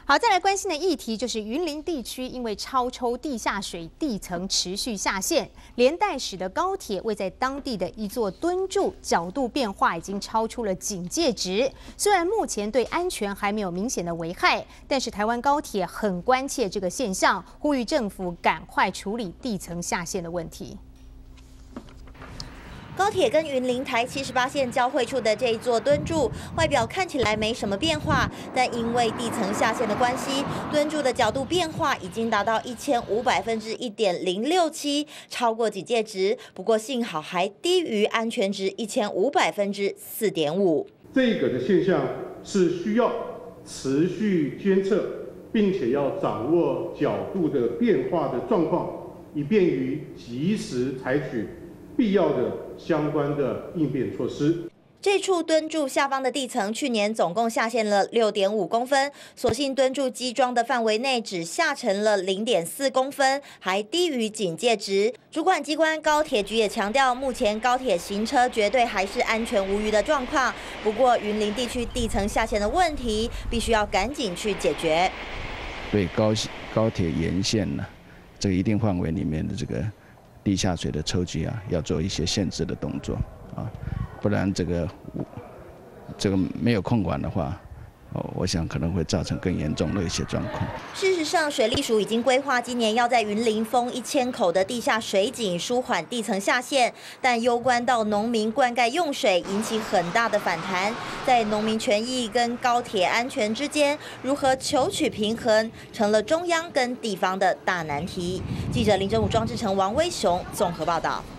好，再来关心的议题就是云林地区因为超抽地下水地层持续下陷，连带使得高铁位在当地的一座墩柱角度变化已经超出了警戒值。虽然目前对安全还没有明显的危害，但是台湾高铁很关切这个现象，呼吁政府赶快处理地层下陷的问题。 高铁跟云林台78线交汇处的这一座墩柱，外表看起来没什么变化，但因为地层下陷的关系，墩柱的角度变化已经达到1500%1.067，超过警戒值。不过幸好还低于安全值1500%4.5。 这个的现象是需要持续监测，并且要掌握角度的变化的状况，以便于及时采取 必要的相关的应变措施。 这处墩柱下方的地层去年总共下陷了6.5公分，所幸墩柱基桩的范围内只下沉了0.4公分，还低于警戒值。主管机关高铁局也强调，目前高铁行车绝对还是安全无虞的状况。不过，云林地区地层下陷的问题，必须要赶紧去解决。 对高铁沿线呢，这个一定范围里面的这个 地下水的抽取啊，要做一些限制的动作啊，不然这个没有控管的话，我想可能会造成更严重的一些状况。 事实上，水利署已经规划今年要在云林封1000口的地下水井，舒缓地层下陷，但攸关到农民灌溉用水，引起很大的反弹。在农民权益跟高铁安全之间，如何求取平衡，成了中央跟地方的大难题。记者林真武、庄志成、王威雄综合报道。